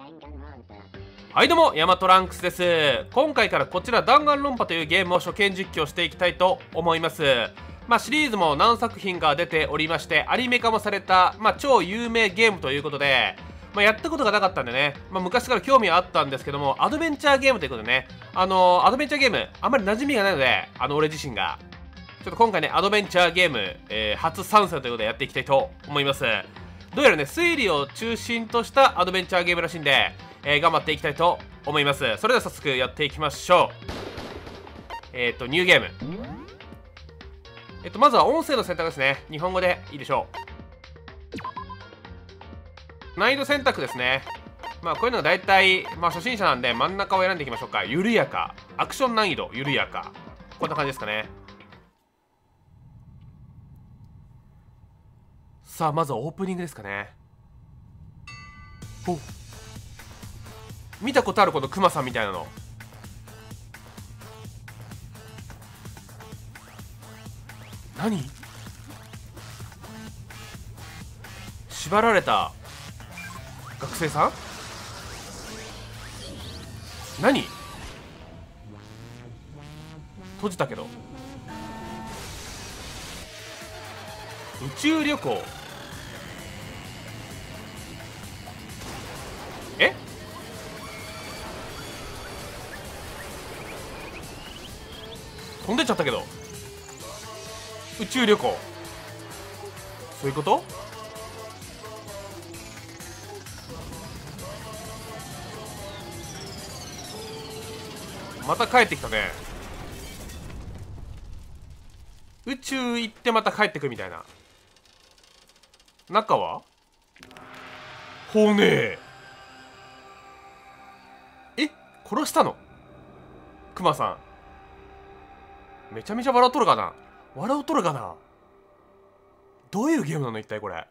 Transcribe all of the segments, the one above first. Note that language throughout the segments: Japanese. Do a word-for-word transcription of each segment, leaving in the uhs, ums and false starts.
はいどうも、ヤマトランクスです。今回からこちら弾丸論破というゲームを初見実況していきたいと思います。まあシリーズも何作品か出ておりまして、アニメ化もされた、まあ超有名ゲームということで、まあやったことがなかったんでね、まあ昔から興味はあったんですけども、アドベンチャーゲームということでね、あのー、アドベンチャーゲーム、あんまり馴染みがないので、あの俺自身が、ちょっと今回ね、アドベンチャーゲーム、えー、初参戦ということでやっていきたいと思います。どうやらね、推理を中心としたアドベンチャーゲームらしいんで、えー、頑張っていきたいと思います。それでは早速やっていきましょう。えっと、ニューゲーム。えっと、まずは音声の選択ですね。日本語でいいでしょう。難易度選択ですね。まあ、こういうのが大体、まあ、初心者なんで真ん中を選んでいきましょうか。緩やか。アクション難易度、緩やか。こんな感じですかね。さあ、まずはオープニングですかね。おっ。見たことあるこのクマさんみたいなの。何？縛られた学生さん？何？閉じたけど。宇宙旅行。え？飛んでっちゃったけど。宇宙旅行、そういうこと？また帰ってきたね。宇宙行ってまた帰ってくみたいな。中は骨。え、殺したの？クマさんめちゃめちゃ笑っとるかな。笑うとるかな。どういうゲームなの一体これ。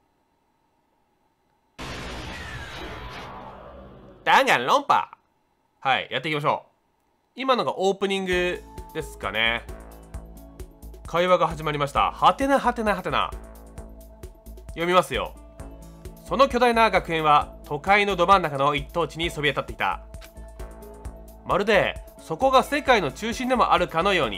弾丸論破。はい、やっていきましょう。今のがオープニングですかね。会話が始まりました。はてなはてなはてな。読みますよ。その巨大な学園は都会のど真ん中の一等地にそびえ立っていた。まるでそこが世界の中心でもあるかのように。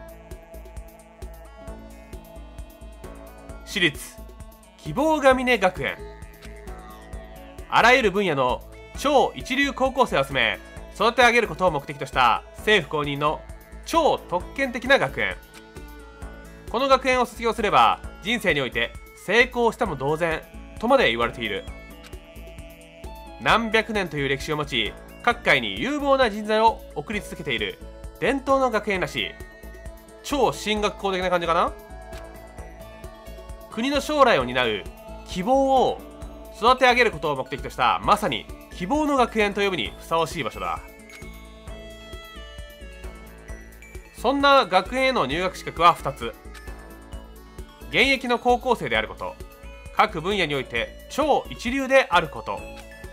私立希望ヶ峰学園。あらゆる分野の超一流高校生を集め育て上げることを目的とした政府公認の超特権的な学園。この学園を卒業すれば人生において成功したも同然とまで言われている。何百年という歴史を持ち、各界に有望な人材を送り続けている伝統の学園らしい。超進学校的な感じかな。国の将来を担う希望を育て上げることを目的としたまさに希望の学園と呼ぶにふさわしい場所だ。そんな学園への入学資格はふたつ。現役の高校生であること、各分野において超一流であること。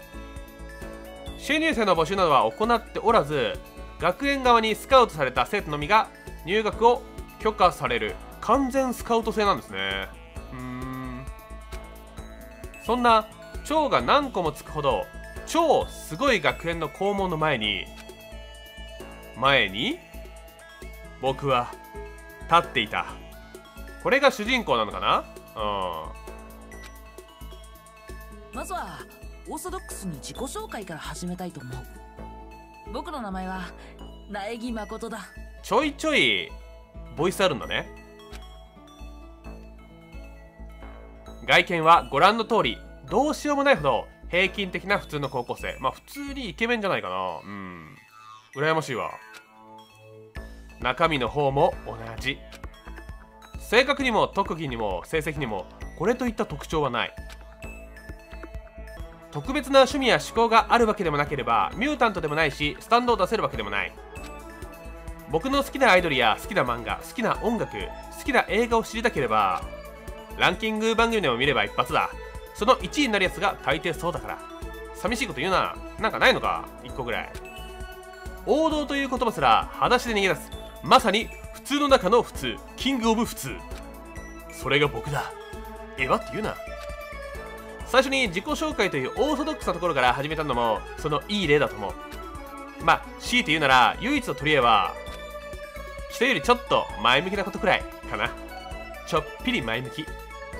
新入生の募集などは行っておらず、学園側にスカウトされた生徒のみが入学を許可される完全スカウト制なんですね。うーん。そんな超が何個もつくほど超すごい学園の校門の前に前に僕は立っていた。これが主人公なのかな。 うん。まずはオーソドックスに自己紹介から始めたいと思う。僕の名前は苗木誠だ。 ちょいちょいボイスあるんだね。外見はご覧の通りどうしようもないほど平均的な普通の高校生。まあ普通にイケメンじゃないかな。うん、羨ましいわ。中身の方も同じ。性格にも特技にも成績にもこれといった特徴はない。特別な趣味や思考があるわけでもなければミュータントでもないし、スタンドを出せるわけでもない。僕の好きなアイドルや好きな漫画、好きな音楽、好きな映画を知りたければランキング番組でも見れば一発だ。そのいちいになるやつが大抵そうだから。寂しいこと言うな。なんかないのかいっこぐらい。王道という言葉すら裸足で逃げ出す、まさに普通の中の普通、キングオブ普通。それが僕だ。えわって言うな。 最初に自己紹介というオーソドックスなところから始めたのもそのいい例だと思う。まあ強いて言うなら唯一の取り柄は人よりちょっと前向きなことくらいかな。ちょっぴり前向き。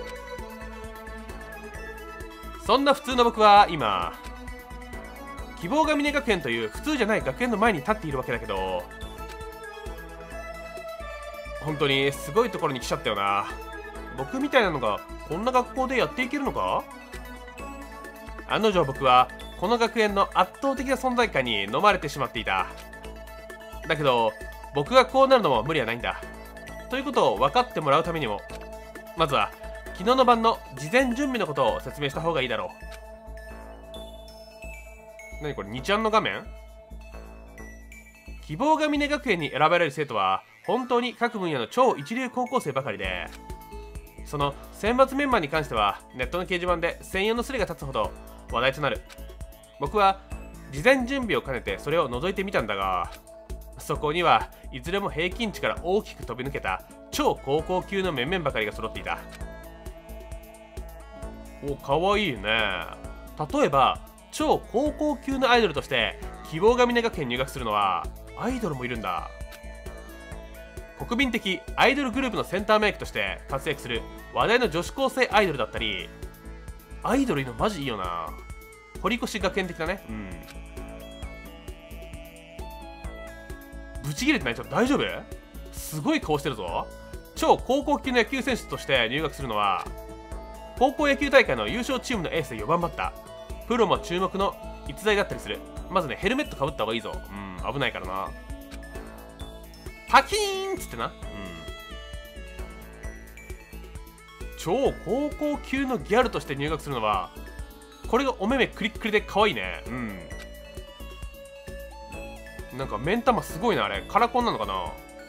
そんな普通の僕は今希望が峰学園という普通じゃない学園の前に立っているわけだけど、本当にすごいところに来ちゃったよな。僕みたいなのがこんな学校でやっていけるのか。案の定僕はこの学園の圧倒的な存在感に飲まれてしまっていた。だけど僕がこうなるのも無理はないんだ。ということを分かってもらうためにもまずは昨日の晩の事前準備のことを説明した方がいいだろう。何これにちゃんの画面。希望が峰学園に選ばれる生徒は本当に各分野の超一流高校生ばかりで、その選抜メンバーに関してはネットの掲示板で専用のスレが立つほど話題となる。僕は事前準備を兼ねてそれを覗いてみたんだが、そこにはいずれも平均値から大きく飛び抜けた超高校級の面々ばかりが揃っていた。お、かわいいね。例えば超高校級のアイドルとして希望が峰学園に入学するのはアイドルもいるんだ。国民的アイドルグループのセンターメイクとして活躍する話題の女子高生アイドルだったり、アイドルいるのマジいいよな。堀越学園的なね。うん。ブチ切れてない？ちょっと大丈夫？すごい顔してるぞ。超高校級の野球選手として入学するのは高校野球大会の優勝チームのエースでよばんバッター、プロも注目の逸材だったりする。まずね、ヘルメットかぶった方がいいぞ。うん、危ないからな。パキーンっつってな。うん。超高校級のギャルとして入学するのはこれがお目目クリックリで可愛いね。うん。なんか目ん玉すごいな。あれカラコンなのかな。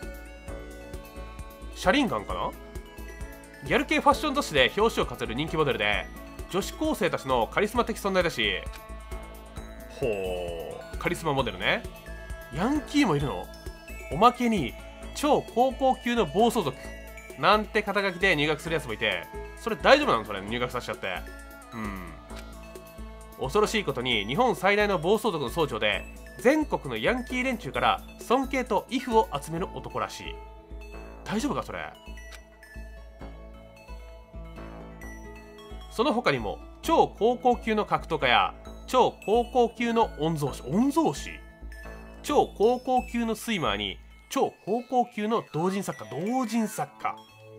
車輪ガンかな。ギャル系ファッション雑誌で表紙を飾る人気モデルで女子高生たちのカリスマ的存在だし、ほう、カリスマモデルね。ヤンキーもいるの。おまけに超高校級の暴走族なんて肩書きで入学するやつもいて、それ大丈夫なの？それ入学させちゃって。うん。恐ろしいことに日本最大の暴走族の総長で全国のヤンキー連中から尊敬と畏怖を集める男らしい。大丈夫かそれ。その他にも超高校級の格闘家や超高校級の御曹司御曹司超高校級のスイマーに超高校級の同人作家同人作家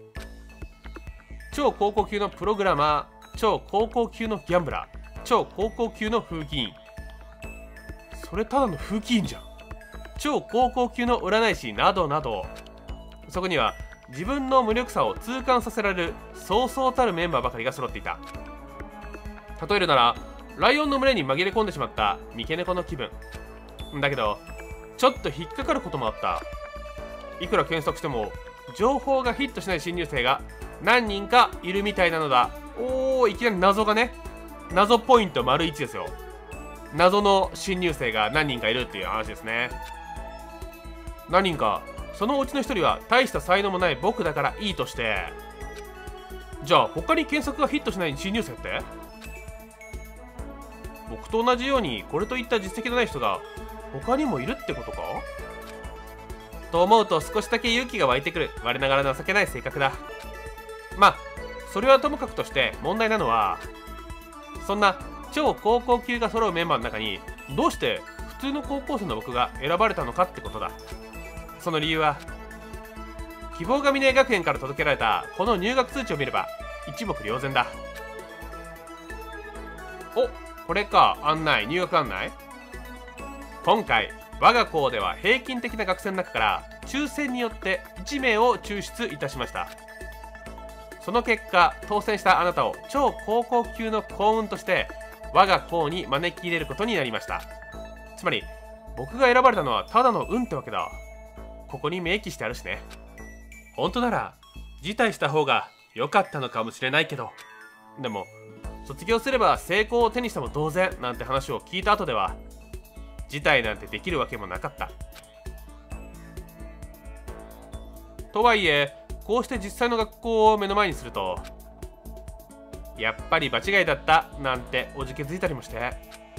超高校級のプログラマー、超高校級のギャンブラー、超高校級の風紀委員。それただの風紀委員じゃん。超高校級の占い師などなど、そこには自分の無力さを痛感させられるそうそうたるメンバーばかりが揃っていた。例えるならライオンの群れに紛れ込んでしまった三毛猫の気分だけど、ちょっと引っかかることもあった。いくら検索しても情報がヒットしない新入生が何人かいるみたいなのだ。おー、いきなり謎がね。謎ポイント丸いちですよ。謎の新入生が何人かいるっていう話ですね。何人か、そのうちの一人は大した才能もない僕だからいいとして、じゃあ他に検索がヒットしない新入生って僕と同じようにこれといった実績のない人が他にもいるってことかと思うと少しだけ勇気が湧いてくる我ながら情けない性格だ。まあそれはともかくとして問題なのは、そんな超高校級が揃うメンバーの中にどうして普通の高校生の僕が選ばれたのかってことだ。その理由は希望が峰学園から届けられたこの入学通知を見れば一目瞭然だ。お、これか。案内、入学案内。今回我が校では平均的な学生の中から抽選によっていち名を抽出いたしました。その結果当選したあなたを超高校級の幸運として我が校に招き入れることになりました。つまり僕が選ばれたのはただの運ってわけだ。ここに明記してあるしね。本当なら辞退した方が良かったのかもしれないけど、でも卒業すれば成功を手にしても同然なんて話を聞いた後では辞退なんてできるわけもなかった。とはいえこうして実際の学校を目の前にすると、 やっぱり場違いだったなんておじけづいたりもして。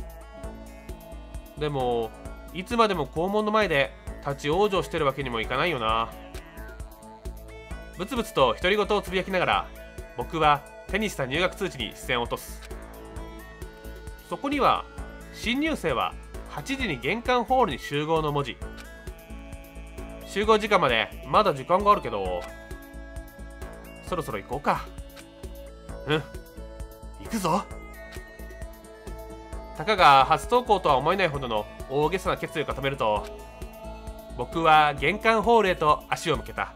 でもいつまでも校門の前で立ち往生してるわけにもいかないよな。ブツブツと独り言をつぶやきながら僕は手にした入学通知に視線を落とす。そこには新入生ははちじに玄関ホールに集合の文字。集合時間までまだ時間があるけど、そろそろ行こうか。うん、行くぞ。たかが初登校とは思えないほどの大げさな決意を固めると、僕は玄関ホールへと足を向けた。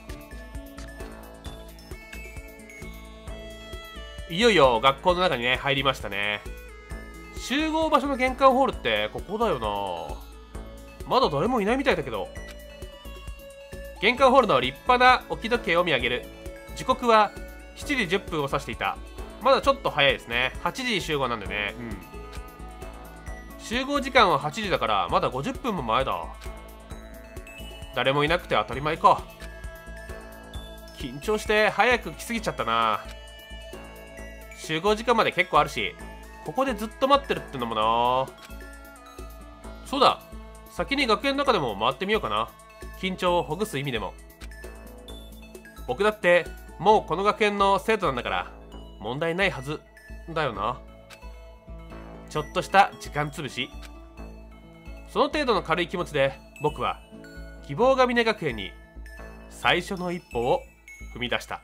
いよいよ学校の中にね入りましたね。集合場所の玄関ホールってここだよな。まだ誰もいないみたいだけど。玄関ホールの立派な置き時計を見上げる。時刻はしちじじゅっぷんを指していた。まだちょっと早いですね。はちじ集合なんでね。うん。集合時間ははちじだからまだごじゅっぷんも前だ。誰もいなくて当たり前か。緊張して早く来すぎちゃったな。集合時間まで結構あるし、ここでずっと待ってるってのもな。そうだ、先に学園の中でも回ってみようかな。緊張をほぐす意味でも。僕だってもうこの学園の生徒なんだから問題ないはずだよな。ちょっとした時間つぶし。その程度の軽い気持ちで僕は希望が峰学園に最初の一歩を踏み出した。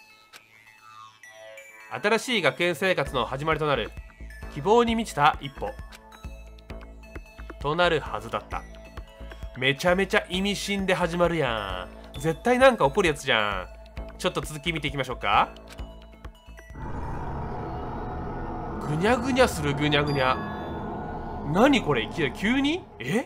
新しい学園生活の始まりとなる希望に満ちた一歩となるはずだった。めちゃめちゃ意味深で始まるやん。絶対なんか起こるやつじゃん。ちょっと続き見ていきましょうか。ぐにゃぐにゃするぐにゃぐにゃ。何これ、いきなり急にえ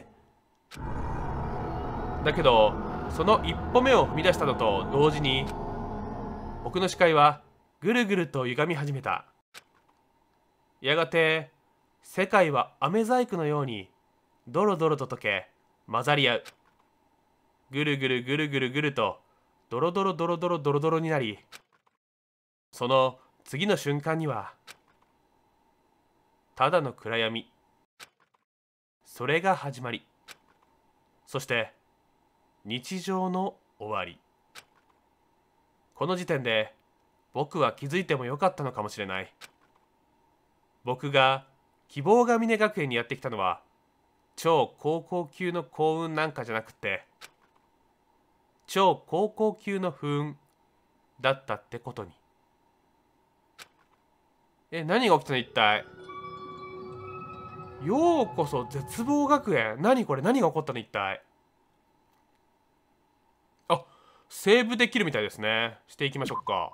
だけどその一歩目を踏み出したのと同時に僕の視界はぐるぐると歪み始めた。やがて世界は飴細工のようにドロドロと溶け混ざり合う。ぐるぐるぐるぐるぐるとドロドロドロドロドロドロになり、その次の瞬間にはただの暗闇、それが始まり、そして日常の終わり。この時点で僕は気づいてもよかったのかもしれない。僕が希望が峰学園にやってきたのは超高校級の幸運なんかじゃなくて、超高校級の不運だったってことに。え、何が起きたの一体。ようこそ絶望学園。何これ、何が起こったの一体。あ、セーブできるみたいですね。していきましょうか。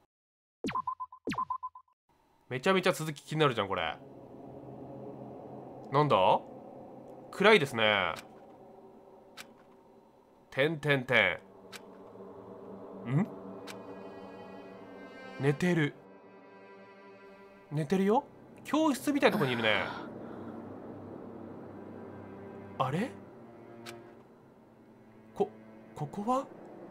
めちゃめちゃ続き気になるじゃんこれ。なんだ、暗いですね。てんてんてん。ん寝てる。寝てるよ。教室みたいなとこにいるね。あれ、こ、ここは。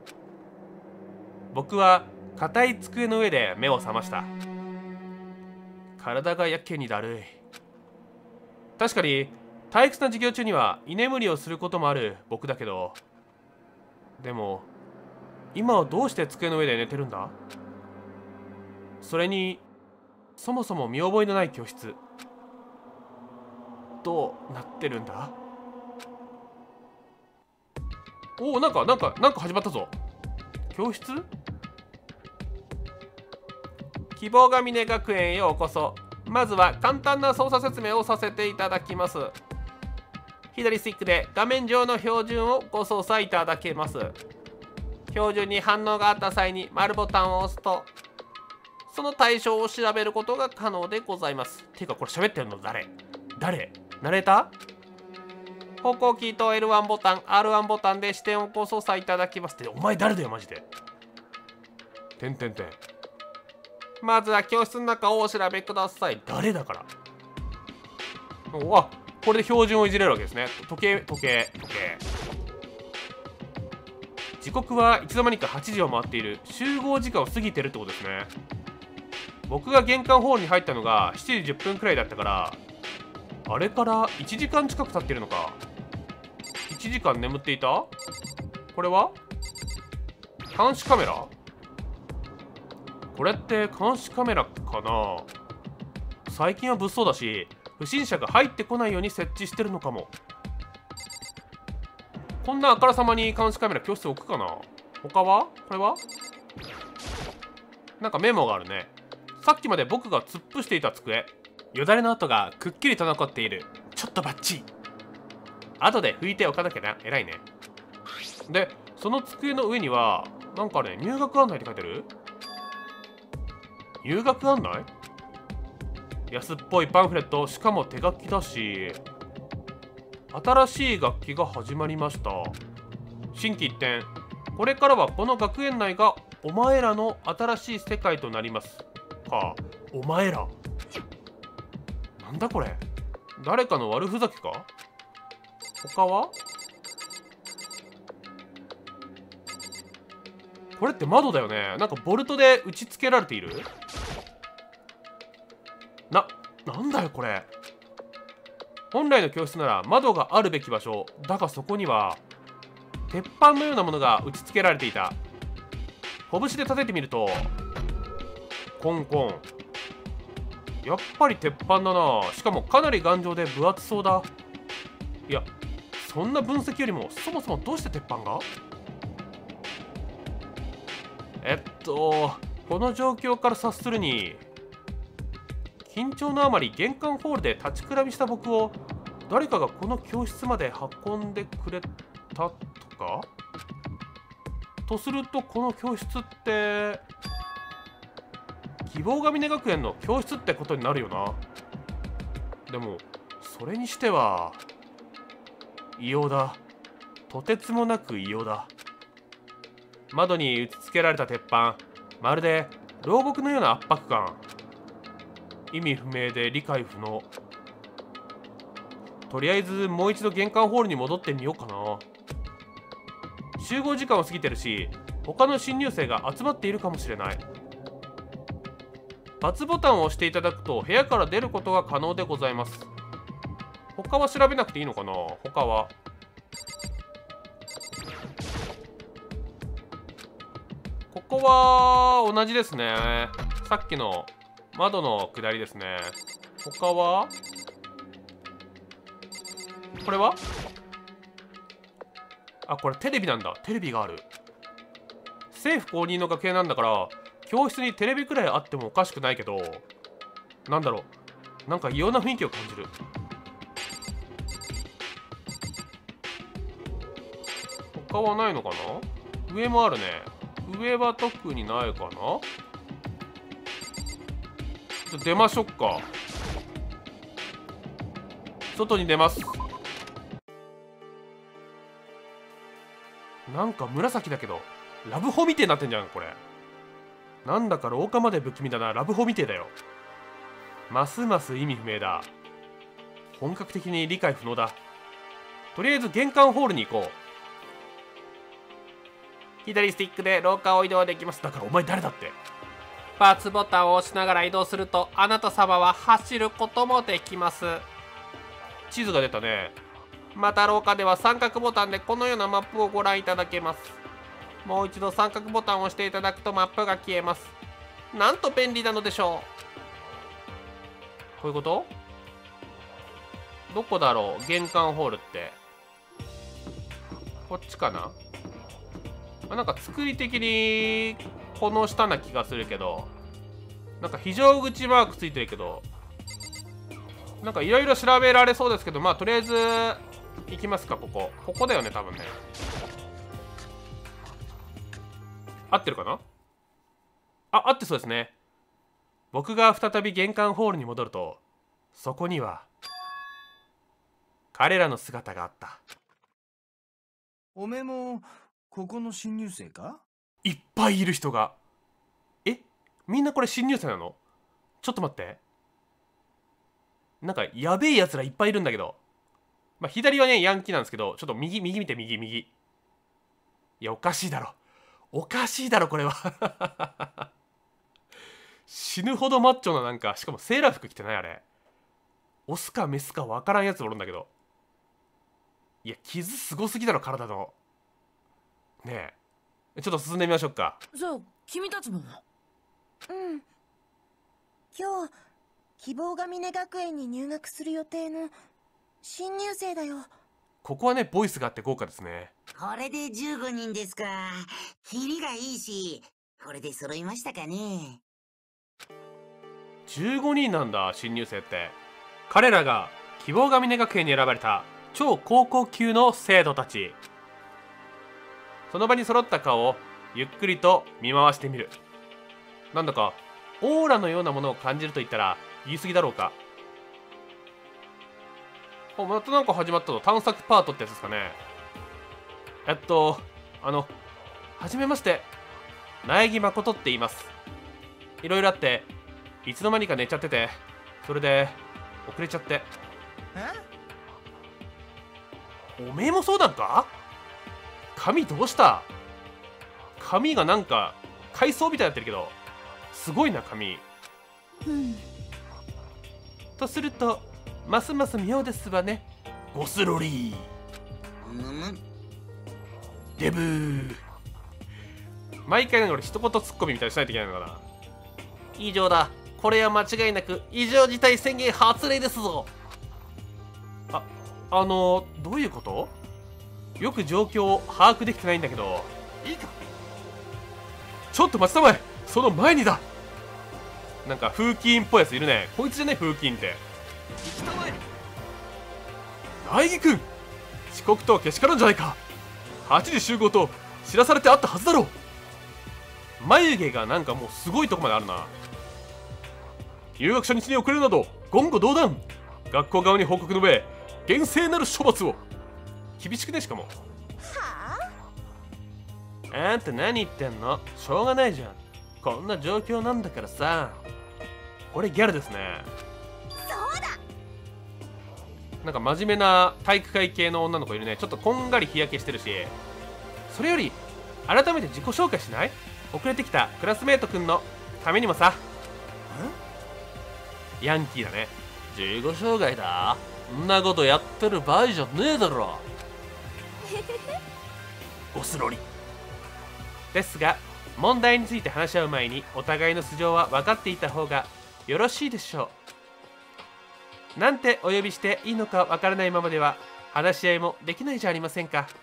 僕は硬い机の上で目を覚ました。体がやけにだるい。確かに退屈な授業中には居眠りをすることもある僕だけど、でも今はどうして机の上で寝てるんだ。それにそもそも見覚えのない教室、どうなってるんだ。おお、なんかなんかなんか始まったぞ。教室。希望が峰学園へようこそ。まずは簡単な操作説明をさせていただきます。左スティックで画面上の標準をご操作いただけます。標準に反応があった際に丸ボタンを押すとその対象を調べることが可能でございます。ていうかこれ喋ってるの誰誰ナレーター。方向キーと エルワン ボタン アールワン ボタンで視点をご操作いただきます。ってお前誰だよマジで。てんてんてん。まずは教室の中をお調べください。誰だから。お、あ、これで標準をいじれるわけですね。時計時計時計。時刻はいつの間にかはちじを回っている。集合時間を過ぎてるってことですね。 僕が玄関ホールに入ったのがしちじじゅっぷんくらいだったから、あれからいちじかん近く経ってるのか。いちじかん眠っていた。これは監視カメラ。これって監視カメラかな。最近は物騒だし、不審者が入ってこないように設置してるのかも。こんなあからさまに監視カメラ教室置くかな。他はこれはなんかメモがあるね。さっきまで僕が突っ伏していた机、よだれの跡がくっきりと残っている。ちょっとバッチリ。後で拭いておかなきゃな。偉いね。で、その机の上にはなんかね、入学案内って書いてる。入学案内。安っぽいパンフレット、しかも手書きだし、新しい学期が始まりました。心機一転、これからはこの学園内がお前らの新しい世界となります。か、お前ら。なんだこれ。誰かの悪ふざけか。他はこれって窓だよね。なんかボルトで打ち付けられている。な、なんだよこれ。本来の教室なら窓があるべき場所だが、そこには鉄板のようなものが打ち付けられていた。拳で叩いてみるとコンコン。やっぱり鉄板だな。しかもかなり頑丈で分厚そうだ。いや、そんな分析よりもそもそもどうして鉄板が。えっとこの状況から察するに、緊張のあまり玄関ホールで立ちくらみした僕を誰かがこの教室まで運んでくれたとか。とするとこの教室って希望ヶ峰学園の教室ってことになるよな。でもそれにしては異様だ。とてつもなく異様だ。窓に打ち付けられた鉄板、まるで牢獄のような圧迫感。意味不明で理解不能。とりあえずもう一度玄関ホールに戻ってみようかな。集合時間を過ぎてるし、他の新入生が集まっているかもしれない。×ボタンを押していただくと部屋から出ることが可能でございます。他は調べなくていいのかな。他はここは同じですね。さっきの窓の下りですね。他はこれはあ、これテレビなんだ。テレビがある。政府公認の学園なんだから教室にテレビくらいあってもおかしくないけど、なんだろう、なんか異様な雰囲気を感じる。他はないのかな。上もあるね。上は特にないかな。じゃ出ましょうか。外に出ます。なんか紫だけどラブホみてえになってんじゃんこれ。なんだか廊下まで不気味だな。ラブホみてえだよ。ますます意味不明だ。本格的に理解不能だ。とりあえず玄関ホールに行こう。左スティックで廊下を移動できます。だからお前誰だって。バツボタンを押しながら移動するとあなた様は走ることもできます。地図が出たね。また廊下では三角ボタンでこのようなマップをご覧いただけます。もう一度三角ボタンを押していただくとマップが消えます。なんと便利なのでしょう。こういうこと？どこだろう玄関ホールって。こっちかな。あ、なんか作り的にこの下な気がするけど、なんか非常口マークついてるけど、なんかいろいろ調べられそうですけど、まあとりあえず行きますか。ここここだよね多分ね。合ってるかな。あ、合ってそうですね。僕が再び玄関ホールに戻ると、そこには彼らの姿があった。 おめえもここの新入生か？ いっぱいいる人が。え、みんなこれ新入生なの？ちょっと待って。なんかやべえやつらいっぱいいるんだけど。まあ左はねヤンキーなんですけど、ちょっと右右見て。右右。いやおかしいだろ。おかしいだろこれは。 死ぬほどマッチョな、なんかしかもセーラー服着てない？あれオスかメスか分からんやつおるんだけど。いや傷すごすぎだろ体の。ねえちょっと進んでみましょうか。 じゃあ君たちも。 うん。今日希望が峰学園に入学する予定の新入生だよ。 ここはねボイスがあって豪華ですね。 これでじゅうごにんですか。キリがいいし、これで揃いましたかね。 じゅうごにんなんだ新入生って。彼らが希望が峰学園に選ばれた超高校級の生徒たち。その場に揃った顔をゆっくりと見回してみる。なんだかオーラのようなものを感じると言ったら言い過ぎだろうか。お、またなんか始まったぞ。探索パートってやつですかね。えっとあのはじめまして、苗木誠って言います。いろいろあっていつの間にか寝ちゃってて、それで遅れちゃって。おめえもそうなんか？髪どうした？髪がなんか海藻みたいになってるけど、すごいな髪。 うんとするとますます妙ですわね、ゴスロリむむ。 ーデブー。毎回なんか俺一言ツッコミみたいにしないといけないのかな。以上だ。これは間違いなく異常事態宣言発令ですぞ。あ、あのどういうこと？よく状況を把握できてないんだけど。いいか、ちょっと待ちたまえ、その前にだ。なんか風紀委員っぽいやついるね。こいつじゃね風紀委員って。行きたまえ苗木君、遅刻とはけしからんじゃないか。はちじ集合と知らされてあったはずだろう。眉毛がなんかもうすごいとこまであるな。入学初日に遅れるなど言語道断。学校側に報告の上厳正なる処罰を。厳しくね。しかもはああんた何言ってんの？しょうがないじゃん、こんな状況なんだからさ。俺ギャルですね。 そうだ。 なんか真面目な体育会系の女の子いるね。ちょっとこんがり日焼けしてるし。それより改めて自己紹介しない？遅れてきたクラスメートくんのためにもさ。ヤンキーだね。自己紹介だ？んなことやってる場合じゃねえだろ。ゴスロリ。ですが問題について話し合う前にお互いの素性は分かっていた方がよろしいでしょう。なんてお呼びしていいのか分からないままでは話し合いもできないじゃありませんか。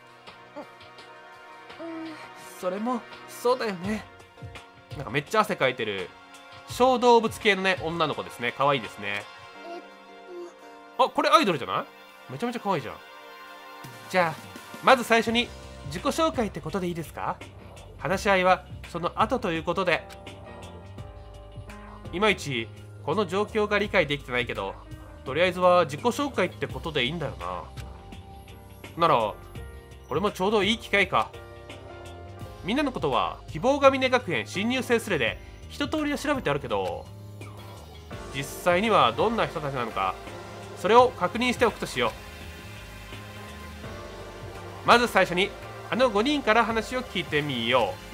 それもそうだよね。なんかめっちゃ汗かいてる小動物系のね女の子ですね。可愛いですね。 えっあ、これアイドルじゃない？めちゃめちゃ可愛いじゃん。じゃあまず最初に自己紹介ってことでいいですか？話し合いはその後ということで。いまいちこの状況が理解できてないけど、とりあえずは自己紹介ってことでいいんだよな。ならこれもちょうどいい機会か。みんなのことは希望が峰学園新入生スレで一通りは調べてあるけど、実際にはどんな人たちなのか、それを確認しておくとしよう。まず最初にあのごにんから話を聞いてみよう。